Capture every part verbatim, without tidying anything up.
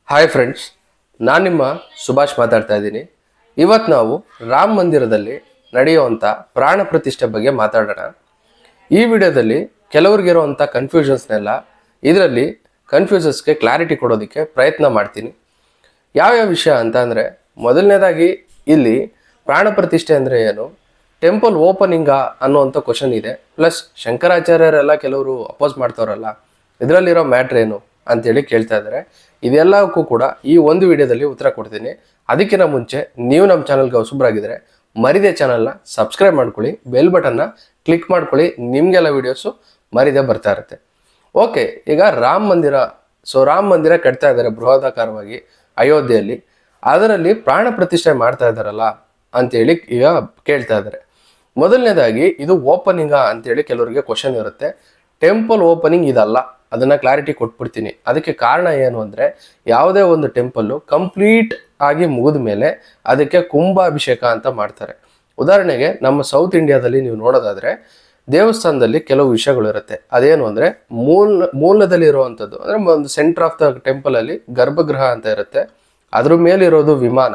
Hi friends, ನಾನು ನಿಮ್ಮ ಸುಭಾಷ್ ಮಾತಾಡ್ತಾ ಇದ್ದೀನಿ. ಇವತ್ತು ನಾವು ರಾಮ ಮಂದಿರದಲ್ಲಿ ನಡೆಯುವಂಥ ಪ್ರಾಣ ಪ್ರತಿಷ್ಠೆ ಬಗ್ಗೆ ಮಾತಾಡೋಣ. ಈ ವಿಡಿಯೋದಲ್ಲಿ ಕೆಲವ್ರಿಗಿರುವಂಥ ಕನ್ಫ್ಯೂಷನ್ಸ್ನೆಲ್ಲ ಇದರಲ್ಲಿ ಕನ್ಫ್ಯೂಸನ್ಸ್ಗೆ ಕ್ಲಾರಿಟಿ ಕೊಡೋದಕ್ಕೆ ಪ್ರಯತ್ನ ಮಾಡ್ತೀನಿ. ಯಾವ್ಯಾವ ವಿಷಯ ಅಂತ ಅಂದರೆ, ಮೊದಲನೇದಾಗಿ ಇಲ್ಲಿ ಪ್ರಾಣ ಪ್ರತಿಷ್ಠೆ ಅಂದರೆ ಏನು, ಟೆಂಪಲ್ ಓಪನಿಂಗಾ ಅನ್ನೋವಂಥ ಕ್ವಶನ್ ಇದೆ. ಪ್ಲಸ್ ಶಂಕರಾಚಾರ್ಯರೆಲ್ಲ ಕೆಲವರು ಅಪೋಸ್ ಮಾಡ್ತಾರಲ್ಲ, ಇದರಲ್ಲಿರೋ ಮ್ಯಾಟ್ರ್ ಏನು ಅಂತೇಳಿ ಕೇಳ್ತಾ ಇದ್ದಾರೆ. ಇದೆಲ್ಲಕ್ಕೂ ಕೂಡ ಈ ಒಂದು ವಿಡಿಯೋದಲ್ಲಿ ಉತ್ತರ ಕೊಡ್ತೀನಿ. ಅದಕ್ಕಿಂತ ಮುಂಚೆ ನೀವು ನಮ್ಮ ಚಾನಲ್ಗೆ ಹೊಸಬ್ರಾಗಿದ್ದರೆ ಮರಿದೆ ಚಾನಲ್ನ ಸಬ್ಸ್ಕ್ರೈಬ್ ಮಾಡ್ಕೊಳ್ಳಿ, ಬೆಲ್ ಬಟನ್ನ ಕ್ಲಿಕ್ ಮಾಡ್ಕೊಳ್ಳಿ, ನಿಮಗೆಲ್ಲ ವೀಡಿಯೋಸು ಮರಿದೆ ಬರ್ತಾ ಇರುತ್ತೆ. ಓಕೆ, ಈಗ ರಾಮ ಮಂದಿರ ಸೊ ರಾಮ ಮಂದಿರ ಕಟ್ತಾ ಇದ್ದಾರೆ ಬೃಹದಾಕಾರವಾಗಿ ಅಯೋಧ್ಯೆಯಲ್ಲಿ. ಅದರಲ್ಲಿ ಪ್ರಾಣ ಪ್ರತಿಷ್ಠೆ ಮಾಡ್ತಾ ಇದ್ದಾರಲ್ಲ ಅಂತೇಳಿ ಈಗ ಕೇಳ್ತಾ ಇದ್ದಾರೆ. ಮೊದಲನೇದಾಗಿ ಇದು ಓಪನಿಂಗಾ ಅಂತೇಳಿ ಕೆಲವರಿಗೆ ಕ್ವಶನ್ ಇರುತ್ತೆ. ಟೆಂಪಲ್ ಓಪನಿಂಗ್ ಇದಲ್ಲ, ಅದನ್ನ ಕ್ಲಾರಿಟಿ ಕೊಟ್ಬಿಡ್ತೀನಿ. ಅದಕ್ಕೆ ಕಾರಣ ಏನು ಅಂದರೆ, ಯಾವುದೇ ಒಂದು ಟೆಂಪಲ್ಲು ಕಂಪ್ಲೀಟ್ ಆಗಿ ಮುಗಿದ ಮೇಲೆ ಅದಕ್ಕೆ ಕುಂಭಾಭಿಷೇಕ ಅಂತ ಮಾಡ್ತಾರೆ. ಉದಾಹರಣೆಗೆ ನಮ್ಮ ಸೌತ್ ಇಂಡಿಯಾದಲ್ಲಿ ನೀವು ನೋಡೋದಾದರೆ ದೇವಸ್ಥಾನದಲ್ಲಿ ಕೆಲವು ವಿಷಯಗಳು ಇರುತ್ತೆ. ಅದೇನು ಅಂದರೆ, ಮೂಲ ಮೂಲದಲ್ಲಿ ಇರುವಂಥದ್ದು ಅಂದರೆ ಒಂದು ಸೆಂಟರ್ ಆಫ್ ದ ಟೆಂಪಲಲ್ಲಿ ಗರ್ಭಗೃಹ ಅಂತ ಇರುತ್ತೆ. ಅದ್ರ ಮೇಲಿರೋದು ವಿಮಾನ,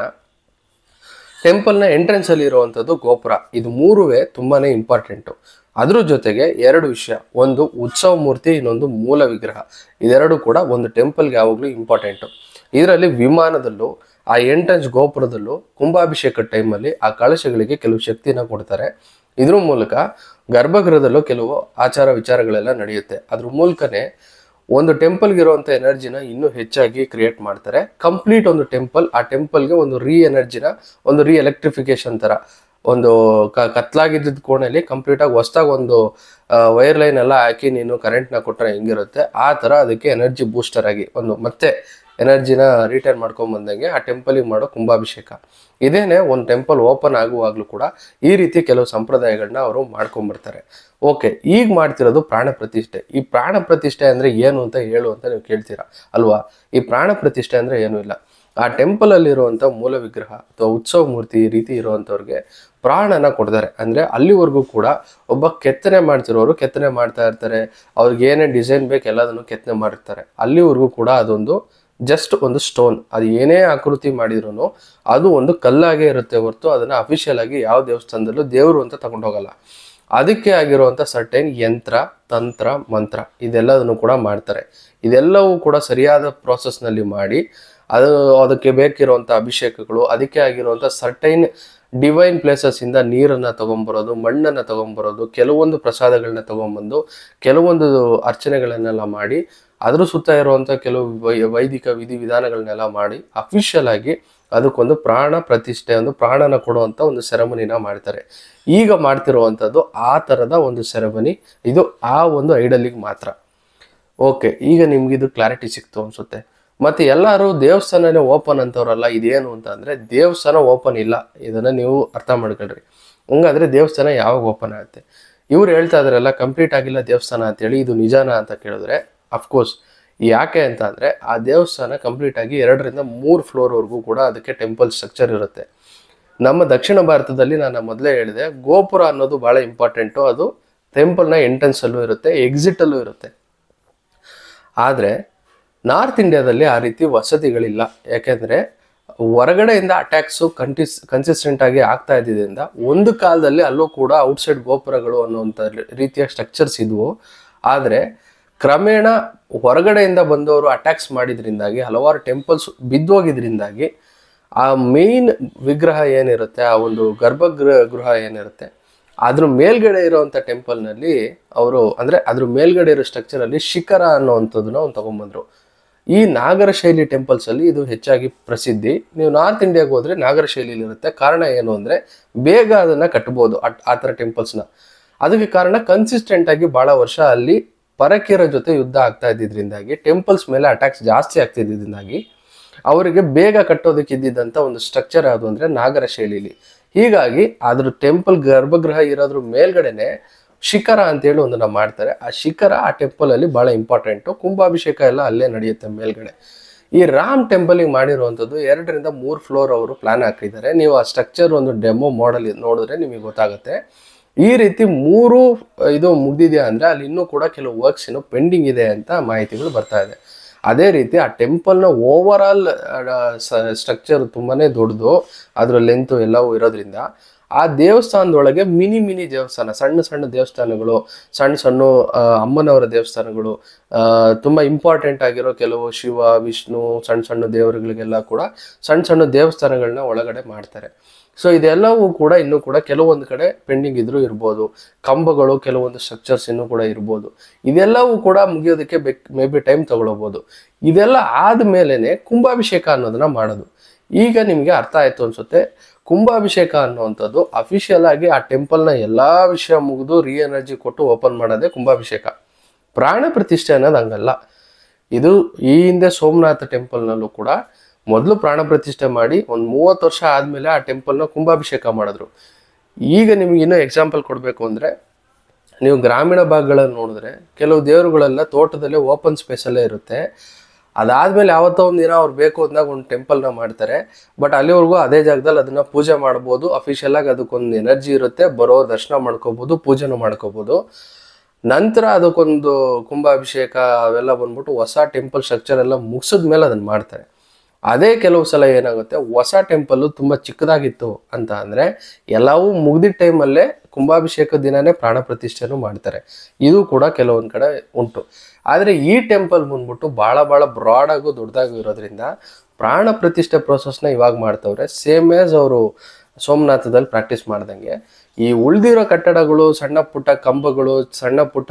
ಟೆಂಪಲ್ನ ಎಂಟ್ರೆನ್ಸಲ್ಲಿ ಇರುವಂಥದ್ದು ಗೋಪುರ. ಇದು ಮೂರುವೇ ತುಂಬಾ ಇಂಪಾರ್ಟೆಂಟು. ಅದ್ರ ಜೊತೆಗೆ ಎರಡು ವಿಷಯ, ಒಂದು ಉತ್ಸವ ಮೂರ್ತಿ, ಇನ್ನೊಂದು ಮೂಲ ವಿಗ್ರಹ. ಇದೆರಡು ಕೂಡ ಒಂದು ಟೆಂಪಲ್ಗೆ ಯಾವಾಗಲೂ ಇಂಪಾರ್ಟೆಂಟು. ಇದರಲ್ಲಿ ವಿಮಾನದಲ್ಲೂ ಆ ಎಂಟ್ರೆನ್ಸ್ ಗೋಪುರದಲ್ಲೂ ಕುಂಭಾಭಿಷೇಕದ ಟೈಮಲ್ಲಿ ಆ ಕಳಶಗಳಿಗೆ ಕೆಲವು ಶಕ್ತಿನ ಕೊಡ್ತಾರೆ. ಇದ್ರ ಮೂಲಕ ಗರ್ಭಗೃಹದಲ್ಲೂ ಕೆಲವು ಆಚಾರ ವಿಚಾರಗಳೆಲ್ಲ ನಡೆಯುತ್ತೆ. ಅದ್ರ ಮೂಲಕನೇ ಒಂದು ಟೆಂಪಲ್ಗೆ ಇರುವಂಥ ಎನರ್ಜಿನ ಇನ್ನೂ ಹೆಚ್ಚಾಗಿ ಕ್ರಿಯೇಟ್ ಮಾಡ್ತಾರೆ. ಕಂಪ್ಲೀಟ್ ಒಂದು ಟೆಂಪಲ್, ಆ ಟೆಂಪಲ್ಗೆ ಒಂದು ರೀ ಎನರ್ಜಿನ, ಒಂದು ರೀ ಎಲೆಕ್ಟ್ರಿಫಿಕೇಶನ್ ಥರ, ಒಂದು ಕ ಕತ್ಲಾಗಿದ್ದ ಕೋಣೆಯಲ್ಲಿ ಕಂಪ್ಲೀಟಾಗಿ ಹೊಸ್ದಾಗಿ ಒಂದು ವೈರ್ ಲೈನ್ ಎಲ್ಲ ಹಾಕಿ ನೀನು ಕರೆಂಟ್ನ ಕೊಟ್ಟರೆ ಹೆಂಗಿರುತ್ತೆ, ಆ ಥರ ಅದಕ್ಕೆ ಎನರ್ಜಿ ಬೂಸ್ಟರ್ ಆಗಿ ಒಂದು ಮತ್ತೆ ಎನರ್ಜಿನ ರಿಟರ್ನ್ ಮಾಡ್ಕೊಂಬಂದಂಗೆ ಆ ಟೆಂಪಲಿಗೆ ಮಾಡೋ ಕುಂಭಾಭಿಷೇಕ. ಇದೇನೆ ಒಂದು ಟೆಂಪಲ್ ಓಪನ್ ಆಗುವಾಗಲೂ ಕೂಡ ಈ ರೀತಿ ಕೆಲವು ಸಂಪ್ರದಾಯಗಳನ್ನ ಅವರು ಮಾಡ್ಕೊಂಬರ್ತಾರೆ. ಓಕೆ, ಈಗ ಮಾಡ್ತಿರೋದು ಪ್ರಾಣ ಪ್ರತಿಷ್ಠೆ. ಈ ಪ್ರಾಣ ಪ್ರತಿಷ್ಠೆ ಅಂದರೆ ಏನು ಅಂತ ಹೇಳು ಅಂತ ನೀವು ಕೇಳ್ತೀರಾ ಅಲ್ವಾ. ಈ ಪ್ರಾಣ ಪ್ರತಿಷ್ಠೆ ಅಂದರೆ ಏನೂ ಇಲ್ಲ. ಆ ಟೆಂಪಲಲ್ಲಿರುವಂಥ ಮೂಲ ವಿಗ್ರಹ ಅಥವಾ ಉತ್ಸವ ಮೂರ್ತಿ ಈ ರೀತಿ ಇರುವಂಥವ್ರಿಗೆ ಪ್ರಾಣನ ಕೊಡ್ತಾರೆ. ಅಂದರೆ ಅಲ್ಲಿವರೆಗೂ ಕೂಡ ಒಬ್ಬ ಕೆತ್ತನೆ ಮಾಡ್ತಿರೋರು ಕೆತ್ತನೆ ಮಾಡ್ತಾ ಇರ್ತಾರೆ. ಅವ್ರಿಗೆ ಏನೇ ಡಿಸೈನ್ ಬೇಕು ಎಲ್ಲದನ್ನು ಕೆತ್ತನೆ ಮಾಡಿರ್ತಾರೆ. ಅಲ್ಲಿವರೆಗೂ ಕೂಡ ಅದೊಂದು ಜಸ್ಟ್ ಒಂದು ಸ್ಟೋನ್, ಅದು ಏನೇ ಆಕೃತಿ ಮಾಡಿದ್ರು ಅದು ಒಂದು ಕಲ್ಲಾಗೇ ಇರುತ್ತೆ ಹೊರತು ಅದನ್ನು ಅಫಿಷಿಯಲ್ ಆಗಿ ಯಾವ ದೇವಸ್ಥಾನದಲ್ಲೂ ದೇವರು ಅಂತ ತಗೊಂಡು ಹೋಗಲ್ಲ. ಅದಕ್ಕೆ ಆಗಿರುವಂಥ ಸರ್ಟೈನ್ ಯಂತ್ರ, ತಂತ್ರ, ಮಂತ್ರ ಇದೆಲ್ಲದನ್ನು ಕೂಡ ಮಾಡ್ತಾರೆ. ಇದೆಲ್ಲವೂ ಕೂಡ ಸರಿಯಾದ ಪ್ರೋಸೆಸ್ನಲ್ಲಿ ಮಾಡಿ ಅದು ಅದಕ್ಕೆ ಬೇಕಿರುವಂಥ ಅಭಿಷೇಕಗಳು, ಅದಕ್ಕೆ ಆಗಿರುವಂಥ ಸರ್ಟೈನ್ ಡಿವೈನ್ ಪ್ಲೇಸಸ್ಸಿಂದ ನೀರನ್ನು ತೊಗೊಂಬರೋದು, ಮಣ್ಣನ್ನು ತೊಗೊಂಬರೋದು, ಕೆಲವೊಂದು ಪ್ರಸಾದಗಳನ್ನ ತೊಗೊಂಬಂದು ಕೆಲವೊಂದು ಅರ್ಚನೆಗಳನ್ನೆಲ್ಲ ಮಾಡಿ ಅದ್ರ ಸುತ್ತ ಇರುವಂಥ ಕೆಲವು ವೈ ವೈದಿಕ ವಿಧಿ ವಿಧಾನಗಳನ್ನೆಲ್ಲ ಮಾಡಿ ಅಫಿಷಿಯಲ್ ಆಗಿ ಅದಕ್ಕೊಂದು ಪ್ರಾಣ ಪ್ರತಿಷ್ಠೆ, ಒಂದು ಪ್ರಾಣನ ಕೊಡುವಂಥ ಒಂದು ಸೆರೆಮನಿನ ಮಾಡ್ತಾರೆ. ಈಗ ಮಾಡ್ತಿರುವಂಥದ್ದು ಆ ಥರದ ಒಂದು ಸೆರೆಮನಿ, ಇದು ಆ ಒಂದು ಐಡಲಿಗೆ ಮಾತ್ರ. ಓಕೆ, ಈಗ ನಿಮಗಿದು ಕ್ಲಾರಿಟಿ ಸಿಕ್ತು ಅನಿಸುತ್ತೆ. ಮತ್ತು ಎಲ್ಲರೂ ದೇವಸ್ಥಾನನೇ ಓಪನ್ ಅಂತವ್ರಲ್ಲ, ಇದೇನು ಅಂತ ಅಂದರೆ ದೇವಸ್ಥಾನ ಓಪನ್ ಇಲ್ಲ, ಇದನ್ನು ನೀವು ಅರ್ಥ ಮಾಡ್ಕೊಳ್ರಿ. ಹಂಗಾದರೆ ದೇವಸ್ಥಾನ ಯಾವಾಗ ಓಪನ್ ಆಗುತ್ತೆ? ಇವ್ರು ಹೇಳ್ತಾ ಇದ್ದಾರಲ್ಲ ಕಂಪ್ಲೀಟ್ ಆಗಿಲ್ಲ ದೇವಸ್ಥಾನ ಅಂತೇಳಿ, ಇದು ನಿಜಾನ ಅಂತ ಕೇಳಿದ್ರೆ ಅಫ್ಕೋರ್ಸ್ ಯಾಕೆ ಅಂತ ಅಂದರೆ, ಆ ದೇವಸ್ಥಾನ ಕಂಪ್ಲೀಟಾಗಿ ಎರಡರಿಂದ ಮೂರು ಫ್ಲೋರ್ವರೆಗೂ ಕೂಡ ಅದಕ್ಕೆ ಟೆಂಪಲ್ ಸ್ಟ್ರಕ್ಚರ್ ಇರುತ್ತೆ. ನಮ್ಮ ದಕ್ಷಿಣ ಭಾರತದಲ್ಲಿ ನಾನು ಮೊದಲೇ ಹೇಳಿದೆ, ಗೋಪುರ ಅನ್ನೋದು ಭಾಳ ಇಂಪಾರ್ಟೆಂಟು. ಅದು ಟೆಂಪಲ್ನ ಎಂಟ್ರೆನ್ಸಲ್ಲೂ ಇರುತ್ತೆ, ಎಕ್ಸಿಟಲ್ಲೂ ಇರುತ್ತೆ. ಆದರೆ ನಾರ್ತ್ ಇಂಡಿಯಾದಲ್ಲಿ ಆ ರೀತಿ ವಸತಿಗಳಿಲ್ಲ. ಯಾಕೆಂದರೆ ಹೊರಗಡೆಯಿಂದ ಅಟ್ಯಾಕ್ಸು ಕಂಟಿಸ್ ಕನ್ಸಿಸ್ಟೆಂಟಾಗಿ ಆಗ್ತಾ ಇದ್ದಿದ್ದರಿಂದ ಒಂದು ಕಾಲದಲ್ಲಿ ಅಲ್ಲೂ ಕೂಡ ಔಟ್ಸೈಡ್ ಗೋಪುರಗಳು ಅನ್ನುವಂಥ ರೀತಿಯ ಸ್ಟ್ರಕ್ಚರ್ಸ್ ಇದ್ವು. ಆದರೆ ಕ್ರಮೇಣ ಹೊರಗಡೆಯಿಂದ ಬಂದವರು ಅಟ್ಯಾಕ್ಸ್ ಮಾಡಿದ್ರಿಂದಾಗಿ ಹಲವಾರು ಟೆಂಪಲ್ಸ್ ಬಿದ್ದೋಗಿದ್ರಿಂದಾಗಿ ಆ ಮೇನ್ ವಿಗ್ರಹ ಏನಿರುತ್ತೆ, ಆ ಒಂದು ಗರ್ಭಗೃಹ ಗೃಹ ಏನಿರುತ್ತೆ, ಅದ್ರ ಮೇಲ್ಗಡೆ ಇರೋವಂಥ ಟೆಂಪಲ್ನಲ್ಲಿ ಅವರು ಅಂದರೆ ಅದ್ರ ಮೇಲ್ಗಡೆ ಇರೋ ಸ್ಟ್ರಕ್ಚರಲ್ಲಿ ಶಿಖರ ಅನ್ನೋವಂಥದ್ದನ್ನ ಅವ್ನು ತೊಗೊಂಬಂದರು. ಈ ನಾಗರ ಶೈಲಿ ಟೆಂಪಲ್ಸಲ್ಲಿ ಇದು ಹೆಚ್ಚಾಗಿ ಪ್ರಸಿದ್ಧಿ. ನೀವು ನಾರ್ತ್ ಇಂಡಿಯಾಗೆ ಹೋದರೆ ನಾಗರ ಶೈಲಿಲಿ ಇರುತ್ತೆ. ಕಾರಣ ಏನು ಅಂದರೆ, ಬೇಗ ಅದನ್ನು ಕಟ್ಬೋದು ಆ ಥರ ಟೆಂಪಲ್ಸ್ನ. ಅದಕ್ಕೆ ಕಾರಣ ಕನ್ಸಿಸ್ಟೆಂಟಾಗಿ ಭಾಳ ವರ್ಷ ಅಲ್ಲಿ ಪರಕೀಯರ ಜೊತೆ ಯುದ್ಧ ಆಗ್ತಾ ಇದ್ದಿದ್ದರಿಂದಾಗಿ, ಟೆಂಪಲ್ಸ್ ಮೇಲೆ ಅಟ್ಯಾಕ್ಸ್ ಜಾಸ್ತಿ ಆಗ್ತಿದ್ದಿಂದಾಗಿ ಅವರಿಗೆ ಬೇಗ ಕಟ್ಟೋದಕ್ಕಿದ್ದಂಥ ಒಂದು ಸ್ಟ್ರಕ್ಚರ್ ಯಾವುದು ಅಂದರೆ ನಾಗರ ಶೈಲಿಲಿ. ಹೀಗಾಗಿ ಅದ್ರ ಟೆಂಪಲ್ ಗರ್ಭಗೃಹ ಇರೋದ್ರ ಮೇಲ್ಗಡೆನೆ ಶಿಖರ ಅಂತೇಳಿ ಒಂದನ್ನು ಮಾಡ್ತಾರೆ. ಆ ಶಿಖರ ಆ ಟೆಂಪಲಲ್ಲಿ ಭಾಳ ಇಂಪಾರ್ಟೆಂಟು. ಕುಂಭಾಭಿಷೇಕ ಎಲ್ಲ ಅಲ್ಲೇ ನಡೆಯುತ್ತೆ ಮೇಲ್ಗಡೆ. ಈ ರಾಮ್ ಟೆಂಪಲಿಗೆ ಮಾಡಿರುವಂಥದ್ದು ಎರಡರಿಂದ ಮೂರು ಫ್ಲೋರ್ ಅವರು ಪ್ಲ್ಯಾನ್ ಹಾಕಿದ್ದಾರೆ. ನೀವು ಆ ಸ್ಟ್ರಕ್ಚರ್ ಒಂದು ಡೆಮೋ ಮಾಡಲ್ ನೋಡಿದ್ರೆ ನಿಮಗೆ ಗೊತ್ತಾಗುತ್ತೆ. ಈ ರೀತಿ ಮೂರು ಇದು ಮುಗ್ದಿದೆಯಾ ಅಂದರೆ ಅಲ್ಲಿ ಇನ್ನೂ ಕೂಡ ಕೆಲವು ವರ್ಕ್ಸ್ ಇನ್ನೂ ಪೆಂಡಿಂಗ್ ಇದೆ ಅಂತ ಮಾಹಿತಿಗಳು ಬರ್ತಾ ಇದೆ. ಅದೇ ರೀತಿ ಆ ಟೆಂಪಲ್ನ ಓವರ್ ಆಲ್ ಸ್ಟ್ರಕ್ಚರ್ ತುಂಬಾನೇ ದೊಡ್ಡದು, ಅದರ ಲೆಂತ್ ಎಲ್ಲವೂ ಇರೋದ್ರಿಂದ ಆ ದೇವಸ್ಥಾನದೊಳಗೆ ಮಿನಿ ಮಿನಿ ದೇವಸ್ಥಾನ, ಸಣ್ಣ ಸಣ್ಣ ದೇವಸ್ಥಾನಗಳು, ಸಣ್ಣ ಸಣ್ಣ ಅಮ್ಮನವರ ದೇವಸ್ಥಾನಗಳು, ತುಂಬ ಇಂಪಾರ್ಟೆಂಟ್ ಆಗಿರೋ ಕೆಲವು ಶಿವ ವಿಷ್ಣು ಸಣ್ಣ ಸಣ್ಣ ದೇವರುಗಳಿಗೆಲ್ಲ ಕೂಡ ಸಣ್ಣ ಸಣ್ಣ ದೇವಸ್ಥಾನಗಳನ್ನ ಒಳಗಡೆ ಮಾಡ್ತಾರೆ. ಸೊ ಇದೆಲ್ಲವೂ ಕೂಡ ಇನ್ನೂ ಕೂಡ ಕೆಲವೊಂದು ಕಡೆ ಪೆಂಡಿಂಗ್ ಇದ್ರೂ ಇರ್ಬೋದು, ಕಂಬಗಳು ಕೆಲವೊಂದು ಸ್ಟ್ರಕ್ಚರ್ಸ್ ಇನ್ನೂ ಕೂಡ ಇರ್ಬೋದು. ಇದೆಲ್ಲವೂ ಕೂಡ ಮುಗಿಯೋದಕ್ಕೆ ಬೇಕ್ ಮೇ ಬಿ ಟೈಮ್ ತಗೊಳ್ಬೋದು. ಇದೆಲ್ಲ ಆದಮೇಲೆ ಕುಂಭಾಭಿಷೇಕ ಅನ್ನೋದನ್ನ ಮಾಡೋದು. ಈಗ ನಿಮಗೆ ಅರ್ಥ ಆಯ್ತು ಅನ್ಸುತ್ತೆ. ಕುಂಭಾಭಿಷೇಕ ಅನ್ನುವಂಥದ್ದು ಅಫಿಷಿಯಲ್ ಆಗಿ ಆ ಟೆಂಪಲ್ನ ಎಲ್ಲಾ ವಿಷಯ ಮುಗಿದು ರೀ ಎನರ್ಜಿ ಕೊಟ್ಟು ಓಪನ್ ಮಾಡೋದೇ ಕುಂಭಾಭಿಷೇಕ. ಪ್ರಾಣ ಪ್ರತಿಷ್ಠೆ ಅನ್ನೋದು ಹಂಗಲ್ಲ. ಇದು ಈ ಹಿಂದೆ ಸೋಮನಾಥ ಟೆಂಪಲ್ನಲ್ಲೂ ಕೂಡ ಮೊದಲು ಪ್ರಾಣ ಪ್ರತಿಷ್ಠೆ ಮಾಡಿ ಒಂದು ಮೂವತ್ತು ವರ್ಷ ಆದಮೇಲೆ ಆ ಟೆಂಪಲ್ನ ಕುಂಭಾಭಿಷೇಕ ಮಾಡಿದ್ರು. ಈಗ ನಿಮ್ಗೆ ಇನ್ನೂ ಎಕ್ಸಾಂಪಲ್ ಕೊಡಬೇಕು ಅಂದರೆ, ನೀವು ಗ್ರಾಮೀಣ ಭಾಗಗಳಲ್ಲಿ ನೋಡಿದ್ರೆ ಕೆಲವು ದೇವರುಗಳೆಲ್ಲ ತೋಟದಲ್ಲೇ ಓಪನ್ ಸ್ಪೇಸಲ್ಲೇ ಇರುತ್ತೆ. ಅದಾದಮೇಲೆ ಯಾವತ್ತೋ ಒಂದು ದಿನ ಅವ್ರು ಬೇಕು ಅಂದಾಗ ಒಂದು ಟೆಂಪಲ್ನ ಮಾಡ್ತಾರೆ. ಬಟ್ ಅಲ್ಲಿವರೆಗೂ ಅದೇ ಜಾಗದಲ್ಲಿ ಅದನ್ನು ಪೂಜೆ ಮಾಡ್ಬೋದು. ಅಫಿಷಿಯಲ್ ಆಗಿ ಅದಕ್ಕೊಂದು ಎನರ್ಜಿ ಇರುತ್ತೆ, ಬರೋ ದರ್ಶನ ಮಾಡ್ಕೋಬೋದು, ಪೂಜೆನೂ ಮಾಡ್ಕೋಬೋದು. ನಂತರ ಅದಕ್ಕೊಂದು ಕುಂಭಾಭಿಷೇಕ ಅವೆಲ್ಲ ಬಂದ್ಬಿಟ್ಟು ಹೊಸ ಟೆಂಪಲ್ ಸ್ಟ್ರಕ್ಚರ್ ಎಲ್ಲ ಮುಗಿಸಿದ ಮೇಲೆ ಅದನ್ನು ಮಾಡ್ತಾರೆ. ಅದೇ ಕೆಲವು ಸಲ ಏನಾಗುತ್ತೆ, ಹೊಸ ಟೆಂಪಲ್ಲು ತುಂಬ ಚಿಕ್ಕದಾಗಿತ್ತು ಅಂತ ಅಂದರೆ ಎಲ್ಲವೂ ಮುಗ್ದಿದ್ದ ಟೈಮಲ್ಲೇ ಕುಂಭಾಭಿಷೇಕ ದಿನನೇ ಪ್ರಾಣ ಪ್ರತಿಷ್ಠೆನೂ ಮಾಡ್ತಾರೆ. ಇದು ಕೂಡ ಕೆಲವೊಂದು ಕಡೆ ಉಂಟು. ಆದರೆ ಈ ಟೆಂಪಲ್ ಬಂದ್ಬಿಟ್ಟು ಭಾಳ ಭಾಳ ಬ್ರಾಡಾಗೂ ದೊಡ್ಡದಾಗೂ ಇರೋದ್ರಿಂದ ಪ್ರಾಣ ಪ್ರತಿಷ್ಠೆ ಪ್ರೋಸೆಸ್ನ ಇವಾಗ ಮಾಡ್ತವ್ರೆ, ಸೇಮ್ ಆಸ್ ಅವರು ಸೋಮನಾಥದಲ್ಲಿ ಪ್ರಾಕ್ಟೀಸ್ ಮಾಡ್ದಂಗೆ. ಈ ಉಳಿದಿರೋ ಕಟ್ಟಡಗಳು, ಸಣ್ಣ ಪುಟ್ಟ ಕಂಬಗಳು, ಸಣ್ಣ ಪುಟ್ಟ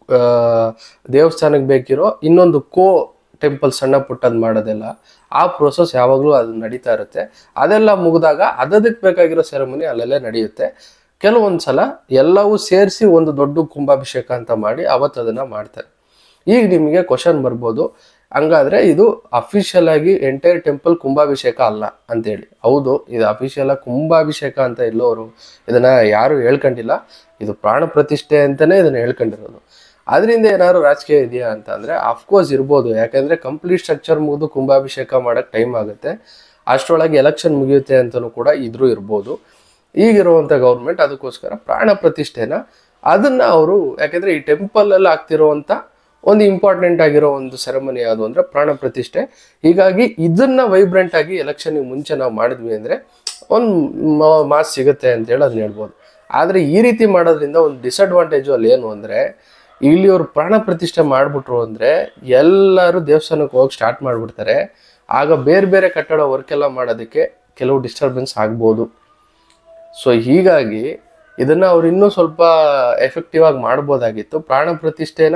ದೇವಸ್ಥಾನಕ್ಕೆ ಬೇಕಿರೋ ಇನ್ನೊಂದು ಕೋ ಟೆಂಪಲ್ ಸಣ್ಣ ಪುಟ್ಟದ್ದು ಮಾಡೋದೆಲ್ಲ ಆ ಪ್ರೋಸೆಸ್ ಯಾವಾಗಲೂ ಅದು ನಡೀತಾ ಇರುತ್ತೆ. ಅದೆಲ್ಲ ಮುಗಿದಾಗ ಅದಕ್ಕೆ ಬೇಕಾಗಿರೋ ಸೆರೆಮನಿ ಅಲ್ಲೆಲ್ಲೇ ನಡೆಯುತ್ತೆ. ಕೆಲವೊಂದು ಸಲ ಎಲ್ಲವೂ ಸೇರಿಸಿ ಒಂದು ದೊಡ್ಡ ಕುಂಭಾಭಿಷೇಕ ಅಂತ ಮಾಡಿ ಅವತ್ತು ಅದನ್ನು ಮಾಡ್ತಾರೆ. ಈಗ ನಿಮಗೆ ಕ್ವಶನ್ ಬರ್ಬೋದು, ಹಂಗಾದ್ರೆ ಇದು ಅಫಿಷಿಯಲ್ ಆಗಿ ಎಂಟೈರ್ ಟೆಂಪಲ್ ಕುಂಭಾಭಿಷೇಕ ಅಲ್ಲ ಅಂತೇಳಿ. ಹೌದು, ಇದು ಅಫಿಷಿಯಲ್ ಆಗಿ ಕುಂಭಾಭಿಷೇಕ ಅಂತ ಎಲ್ಲೋರು ಇದನ್ನ ಯಾರು ಹೇಳ್ಕೊಂಡಿಲ್ಲ. ಇದು ಪ್ರಾಣ ಪ್ರತಿಷ್ಠೆ ಅಂತಲೇ ಇದನ್ನ ಹೇಳ್ಕೊಂಡಿರೋದು. ಅದರಿಂದ ಏನಾದ್ರು ರಾಜಕೀಯ ಇದೆಯಾ ಅಂತ ಅಂದರೆ ಅಫ್ಕೋರ್ಸ್ ಇರ್ಬೋದು. ಯಾಕಂದರೆ ಕಂಪ್ಲೀಟ್ ಸ್ಟ್ರಕ್ಚರ್ ಮುಗಿದು ಕುಂಭಾಭಿಷೇಕ ಮಾಡೋಕ್ಕೆ ಟೈಮ್ ಆಗುತ್ತೆ, ಅಷ್ಟರೊಳಗೆ ಎಲೆಕ್ಷನ್ ಮುಗಿಯುತ್ತೆ ಅಂತಲೂ ಕೂಡ ಇದ್ರೂ ಇರ್ಬೋದು. ಈಗಿರುವಂಥ ಗೌರ್ಮೆಂಟ್ ಅದಕ್ಕೋಸ್ಕರ ಪ್ರಾಣ ಪ್ರತಿಷ್ಠೆನ ಅದನ್ನು ಅವರು, ಯಾಕೆಂದರೆ ಈ ಟೆಂಪಲಲ್ಲಿ ಆಗ್ತಿರೋವಂಥ ಒಂದು ಇಂಪಾರ್ಟೆಂಟ್ ಆಗಿರೋ ಒಂದು ಸೆರೆಮನಿ ಯಾವುದು ಅಂದರೆ ಪ್ರಾಣ ಪ್ರತಿಷ್ಠೆ. ಹೀಗಾಗಿ ಇದನ್ನು ವೈಬ್ರೆಂಟ್ ಆಗಿ ಎಲೆಕ್ಷನ್ಗೆ ಮುಂಚೆ ನಾವು ಮಾಡಿದ್ವಿ ಅಂದರೆ ಒಂದು ಮಾಸ್ ಸಿಗುತ್ತೆ ಅಂತೇಳಿ ಅದನ್ನ ಹೇಳ್ಬೋದು. ಆದರೆ ಈ ರೀತಿ ಮಾಡೋದ್ರಿಂದ ಒಂದು ಡಿಸಡ್ವಾಂಟೇಜು ಅಲ್ಲಿ ಏನು ಅಂದರೆ, ಇಲ್ಲಿ ಅವ್ರು ಪ್ರಾಣ ಪ್ರತಿಷ್ಠೆ ಮಾಡಿಬಿಟ್ರು ಅಂದರೆ ಎಲ್ಲರೂ ದೇವಸ್ಥಾನಕ್ಕೆ ಹೋಗಿ ಸ್ಟಾರ್ಟ್ ಮಾಡಿಬಿಡ್ತಾರೆ. ಆಗ ಬೇರೆ ಬೇರೆ ಕಟ್ಟಡ ವರ್ಕೆಲ್ಲ ಮಾಡೋದಕ್ಕೆ ಕೆಲವು ಡಿಸ್ಟರ್ಬೆನ್ಸ್ ಆಗ್ಬೋದು. ಸೊ ಹೀಗಾಗಿ ಇದನ್ನು ಅವ್ರು ಇನ್ನೂ ಸ್ವಲ್ಪ ಎಫೆಕ್ಟಿವ್ ಆಗಿ ಮಾಡ್ಬೋದಾಗಿತ್ತು. ಪ್ರಾಣ ಪ್ರತಿಷ್ಠೆನ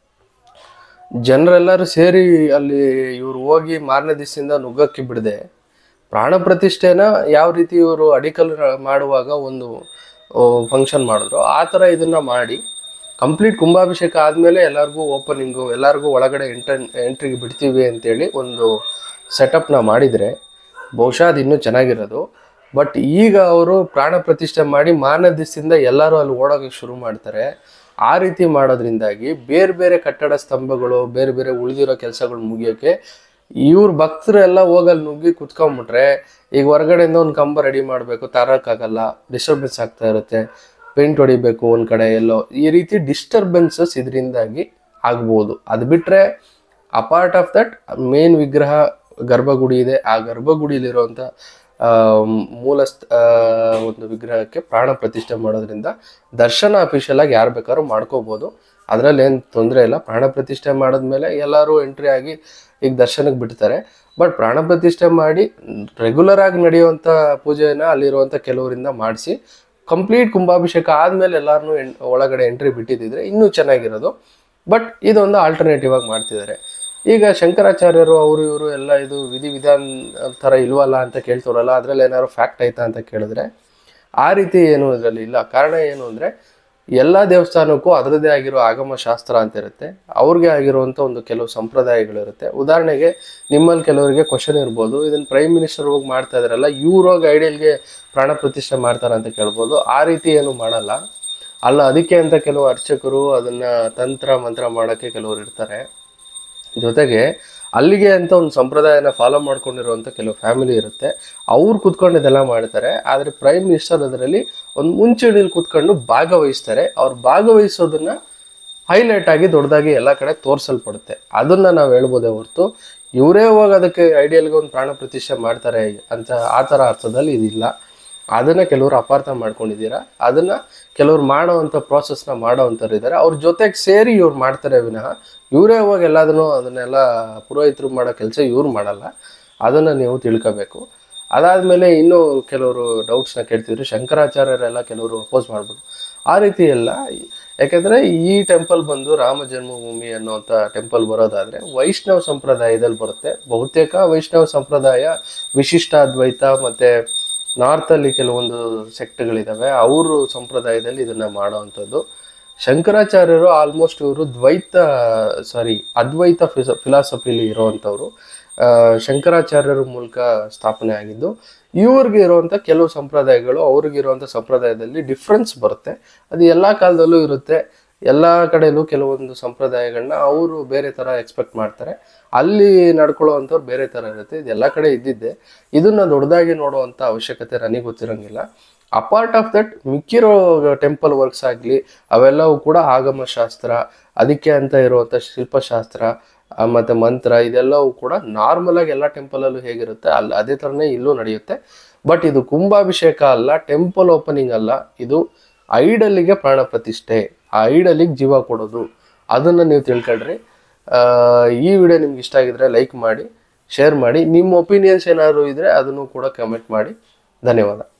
ಜನರೆಲ್ಲರೂ ಸೇರಿ ಅಲ್ಲಿ ಇವ್ರು ಹೋಗಿ ಮಾರನೇ ದಿವಸದಿಂದ ನುಗ್ಗಕ್ಕೆ ಬಿಡದೆ, ಪ್ರಾಣ ಪ್ರತಿಷ್ಠೆನ ಯಾವ ರೀತಿ ಇವರು ಅಡಿಕಲ್ ಮಾಡುವಾಗ ಒಂದು ಫಂಕ್ಷನ್ ಮಾಡಿದ್ರು ಆ ಥರ ಇದನ್ನು ಮಾಡಿ ಕಂಪ್ಲೀಟ್ ಕುಂಭಾಭಿಷೇಕ ಆದಮೇಲೆ ಎಲ್ಲರಿಗೂ ಓಪನಿಂಗು, ಎಲ್ಲರಿಗೂ ಒಳಗಡೆ ಎಂಟ್ರಿ ಎಂಟ್ರಿಗೆ ಬಿಡ್ತೀವಿ ಅಂತೇಳಿ ಒಂದು ಸೆಟಪ್ನ ಮಾಡಿದರೆ ಬಹುಶಃ ಅದು ಇನ್ನೂ ಚೆನ್ನಾಗಿರೋದು. ಬಟ್ ಈಗ ಅವರು ಪ್ರಾಣ ಪ್ರತಿಷ್ಠೆ ಮಾಡಿ ಮಾರನೇ ದಿವಸದಿಂದ ಎಲ್ಲರೂ ಅಲ್ಲಿ ಓಡೋಕ್ಕೆ ಶುರು ಮಾಡ್ತಾರೆ. ಆ ರೀತಿ ಮಾಡೋದ್ರಿಂದಾಗಿ ಬೇರೆ ಬೇರೆ ಕಟ್ಟಡ ಸ್ತಂಭಗಳು, ಬೇರೆ ಬೇರೆ ಉಳಿದಿರೋ ಕೆಲಸಗಳು ಮುಗಿಯೋಕ್ಕೆ ಇವ್ರ ಭಕ್ತರೆಲ್ಲ ಹೋಗಲ್ಲಿ ನುಗ್ಗಿ ಕುತ್ಕೊಂಡ್ಬಿಟ್ರೆ, ಈಗ ಹೊರಗಡೆಯಿಂದ ಒಂದು ಕಂಬ ರೆಡಿ ಮಾಡಬೇಕು, ತರೋಕ್ಕಾಗಲ್ಲ, ಡಿಸ್ಟರ್ಬೆನ್ಸ್ ಆಗ್ತಾ ಇರುತ್ತೆ. ಪೇಂಟ್ ಹೊಡಿಬೇಕು ಒಂದು ಕಡೆ ಎಲ್ಲೋ, ಈ ರೀತಿ ಡಿಸ್ಟರ್ಬೆನ್ಸಸ್ ಇದರಿಂದಾಗಿ ಆಗ್ಬೋದು. ಅದು ಬಿಟ್ಟರೆ ಅಪಾರ್ಟ್ ಆಫ್ ದಟ್ ಮೇನ್ ವಿಗ್ರಹ ಗರ್ಭಗುಡಿ ಇದೆ. ಆ ಗರ್ಭಗುಡಿಲಿರುವಂಥ ಮೂಲ ಒಂದು ವಿಗ್ರಹಕ್ಕೆ ಪ್ರಾಣ ಪ್ರತಿಷ್ಠೆ ಮಾಡೋದ್ರಿಂದ ದರ್ಶನ ಅಫಿಷಿಯಲ್ ಆಗಿ ಯಾರು ಬೇಕಾದ್ರೂ ಮಾಡ್ಕೋಬೋದು. ಅದರಲ್ಲಿ ಏನು ತೊಂದರೆ ಇಲ್ಲ. ಪ್ರಾಣ ಪ್ರತಿಷ್ಠೆ ಮಾಡಿದ್ಮೇಲೆ ಎಲ್ಲರೂ ಎಂಟ್ರಿ ಆಗಿ ಈಗ ದರ್ಶನಕ್ಕೆ ಬಿಡ್ತಾರೆ. ಬಟ್ ಪ್ರಾಣ ಪ್ರತಿಷ್ಠೆ ಮಾಡಿ ರೆಗ್ಯುಲರ್ ಆಗಿ ನಡೆಯುವಂಥ ಪೂಜೆಯನ್ನು ಅಲ್ಲಿರುವಂಥ ಕೆಲವರಿಂದ ಮಾಡಿಸಿ ಕಂಪ್ಲೀಟ್ ಕುಂಭಾಭಿಷೇಕ ಆದಮೇಲೆ ಎಲ್ಲರನ್ನೂ ಎನ್ ಒಳಗಡೆ ಎಂಟ್ರಿ ಬಿಟ್ಟಿದ್ದಿದ್ರೆ ಇನ್ನೂ ಚೆನ್ನಾಗಿರೋದು. ಬಟ್ ಇದೊಂದು ಆಲ್ಟರ್ನೇಟಿವ್ ಆಗಿ ಮಾಡ್ತಿದ್ದಾರೆ. ಈಗ ಶಂಕರಾಚಾರ್ಯರು ಅವರು ಇವರು ಎಲ್ಲ ಇದು ವಿಧಿ ವಿಧಾನ ಥರ ಇಲ್ವಲ್ಲ ಅಂತ ಕೇಳ್ತಾರಲ್ಲ, ಅದರಲ್ಲಿ ಏನಾದ್ರು ಫ್ಯಾಕ್ಟ್ ಆಯ್ತಾ ಅಂತ ಕೇಳಿದ್ರೆ ಆ ರೀತಿ ಏನು ಇದರಲ್ಲಿ ಇಲ್ಲ. ಕಾರಣ ಏನು ಅಂದರೆ ಎಲ್ಲ ದೇವಸ್ಥಾನಕ್ಕೂ ಅದರದ್ದೇ ಆಗಿರೋ ಆಗಮ ಶಾಸ್ತ್ರ ಅಂತ ಇರುತ್ತೆ, ಅವ್ರಿಗೆ ಆಗಿರುವಂಥ ಒಂದು ಕೆಲವು ಸಂಪ್ರದಾಯಗಳಿರುತ್ತೆ. ಉದಾಹರಣೆಗೆ ನಿಮ್ಮಲ್ಲಿ ಕೆಲವರಿಗೆ ಕ್ವಶನ್ ಇರ್ಬೋದು, ಇದನ್ನು ಪ್ರೈಮ್ ಮಿನಿಸ್ಟರ್ ಹೋಗಿ ಮಾಡ್ತಾ ಇದ್ದಾರಲ್ಲ, ಇವ್ರು ಹೋಗಿ ಐಡಿಯಲ್ಗೆ ಪ್ರಾಣ ಪ್ರತಿಷ್ಠೆ ಮಾಡ್ತಾರೆ ಅಂತ ಕೇಳ್ಬೋದು. ಆ ರೀತಿ ಏನು ಮಾಡಲ್ಲ ಅಲ್ಲ. ಅದಕ್ಕೆ ಅಂತ ಕೆಲವು ಅರ್ಚಕರು ಅದನ್ನು ತಂತ್ರ ಮಂತ್ರ ಮಾಡೋಕ್ಕೆ ಕೆಲವರು ಇರ್ತಾರೆ. ಜೊತೆಗೆ ಅಲ್ಲಿಗೆ ಅಂತ ಒಂದು ಸಂಪ್ರದಾಯನ ಫಾಲೋ ಮಾಡ್ಕೊಂಡಿರುವಂಥ ಕೆಲವು ಫ್ಯಾಮಿಲಿ ಇರುತ್ತೆ, ಅವ್ರು ಕೂತ್ಕೊಂಡು ಇದೆಲ್ಲ ಮಾಡ್ತಾರೆ. ಆದರೆ ಪ್ರೈಮ್ ಮಿನಿಸ್ಟರ್ ಅದರಲ್ಲಿ ಒಂದು ಮುಂಚೂಣಿಲಿ ಕೂತ್ಕೊಂಡು ಭಾಗವಹಿಸ್ತಾರೆ. ಅವ್ರು ಭಾಗವಹಿಸೋದನ್ನು ಹೈಲೈಟ್ ಆಗಿ ದೊಡ್ಡದಾಗಿ ಎಲ್ಲ ಕಡೆ ತೋರಿಸಲ್ಪಡುತ್ತೆ. ಅದನ್ನ ನಾವು ಹೇಳ್ಬೋದೇ ಹೊರತು ಇವರೇ ಹೋಗಿ ಅದಕ್ಕೆ ಐಡಿಯಲ್ಗೆ ಒಂದು ಪ್ರಾಣ ಪ್ರತಿಷ್ಠೆ ಮಾಡ್ತಾರೆ ಅಂತ ಆ ಥರ ಅರ್ಥದಲ್ಲಿ ಇದಿಲ್ಲ. ಅದನ್ನ ಕೆಲವರು ಅಪಾರ್ಥ ಮಾಡ್ಕೊಂಡಿದ್ದೀರಾ. ಅದನ್ನ ಕೆಲವ್ರು ಮಾಡೋವಂಥ ಪ್ರಾಸೆಸ್ನ ಮಾಡೋವಂಥವ್ರು ಇದ್ದಾರೆ. ಅವ್ರ ಜೊತೆಗೆ ಸೇರಿ ಇವ್ರು ಮಾಡ್ತಾರೆ ವಿನಃ ಇವರೇ ಹೋಗಿ ಎಲ್ಲದನ್ನು ಅದನ್ನೆಲ್ಲ ಪುರೋಹಿತರು ಮಾಡೋ ಕೆಲಸ ಇವ್ರು ಮಾಡಲ್ಲ. ಅದನ್ನು ನೀವು ತಿಳ್ಕೋಬೇಕು. ಅದಾದಮೇಲೆ ಇನ್ನೂ ಕೆಲವರು ಡೌಟ್ಸ್ನ ಕೇಳ್ತಿದ್ರು, ಶಂಕರಾಚಾರ್ಯರೆಲ್ಲ ಕೆಲವರು ಅಪೋಸ್ ಮಾಡ್ಬಿಟ್ಟು ಆ ರೀತಿ ಎಲ್ಲ. ಯಾಕೆಂದರೆ ಈ ಟೆಂಪಲ್ ಬಂದು ರಾಮ ಜನ್ಮಭೂಮಿ ಅನ್ನೋವಂಥ ಟೆಂಪಲ್ ಬರೋದಾದರೆ ವೈಷ್ಣವ ಸಂಪ್ರದಾಯದಲ್ಲಿ ಬರುತ್ತೆ. ಬಹುತೇಕ ವೈಷ್ಣವ ಸಂಪ್ರದಾಯ ವಿಶಿಷ್ಟಾದ್ವೈತ ಮತ್ತು ನಾರ್ತಲ್ಲಿ ಕೆಲವೊಂದು ಸೆಕ್ಟ್ಗಳಿದ್ದಾವೆ, ಅವರು ಸಂಪ್ರದಾಯದಲ್ಲಿ ಇದನ್ನು ಮಾಡೋವಂಥದ್ದು. ಶಂಕರಾಚಾರ್ಯರು ಆಲ್ಮೋಸ್ಟ್ ಇವರು ದ್ವೈತ ಸಾರಿ ಅದ್ವೈತ ಫಿಸ ಫಿಲಾಸಫಿಲಿ ಇರೋವಂಥವ್ರು. ಶಂಕರಾಚಾರ್ಯರ ಮೂಲಕ ಸ್ಥಾಪನೆ ಆಗಿದ್ದು. ಇವ್ರಿಗೆ ಇರುವಂಥ ಕೆಲವು ಸಂಪ್ರದಾಯಗಳು ಅವ್ರಿಗಿರುವಂಥ ಸಂಪ್ರದಾಯದಲ್ಲಿ ಡಿಫ್ರೆನ್ಸ್ ಬರುತ್ತೆ. ಅದು ಎಲ್ಲ ಕಾಲದಲ್ಲೂ ಇರುತ್ತೆ. ಎಲ್ಲ ಕಡೆಯಲ್ಲೂ ಕೆಲವೊಂದು ಸಂಪ್ರದಾಯಗಳನ್ನ ಅವರು ಬೇರೆ ಥರ ಎಕ್ಸ್ಪೆಕ್ಟ್ ಮಾಡ್ತಾರೆ, ಅಲ್ಲಿ ನಡ್ಕೊಳ್ಳೋವಂಥವ್ರು ಬೇರೆ ಥರ ಇರುತ್ತೆ. ಇದೆಲ್ಲ ಕಡೆ ಇದ್ದಿದ್ದೆ. ಇದನ್ನು ದೊಡ್ಡದಾಗಿ ನೋಡುವಂಥ ಅವಶ್ಯಕತೆ ನನಗೆ ಗೊತ್ತಿರೋಂಗಿಲ್ಲ. ಅಪಾರ್ಟ್ ಆಫ್ ದಟ್ ಮಿಕ್ಕಿರೋ ಟೆಂಪಲ್ ವರ್ಕ್ಸ್ ಆಗಲಿ ಅವೆಲ್ಲವೂ ಕೂಡ ಆಗಮಶಾಸ್ತ್ರ, ಅದಕ್ಕೆ ಅಂತ ಇರುವಂಥ ಶಿಲ್ಪಶಾಸ್ತ್ರ ಮತ್ತು ಮಂತ್ರ, ಇದೆಲ್ಲವೂ ಕೂಡ ನಾರ್ಮಲಾಗಿ ಎಲ್ಲ ಟೆಂಪಲಲ್ಲೂ ಹೇಗಿರುತ್ತೆ ಅಲ್ಲಿ ಅದೇ ಥರನೇ ಇಲ್ಲೂ ನಡೆಯುತ್ತೆ. ಬಟ್ ಇದು ಕುಂಭಾಭಿಷೇಕ ಅಲ್ಲ, ಟೆಂಪಲ್ ಓಪನಿಂಗ್ ಅಲ್ಲ, ಇದು ಐಡಲ್ಲಿಗೆ ಪ್ರಾಣ ಪ್ರತಿಷ್ಠೆ, ಆ ಐಡಲ್ಲಿಗೆ ಜೀವ ಕೊಡೋದು. ಅದನ್ನು ನೀವು ತಿಳ್ಕೊಳ್ರಿ. ಈ ವಿಡಿಯೋ ನಿಮ್ಗೆ ಇಷ್ಟ ಆಗಿದ್ರೆ ಲೈಕ್ ಮಾಡಿ, ಶೇರ್ ಮಾಡಿ. ನಿಮ್ಮ ಒಪಿನಿಯನ್ಸ್ ಏನಾದರೂ ಇದ್ದರೆ ಅದನ್ನು ಕೂಡ ಕಮೆಂಟ್ ಮಾಡಿ. ಧನ್ಯವಾದ.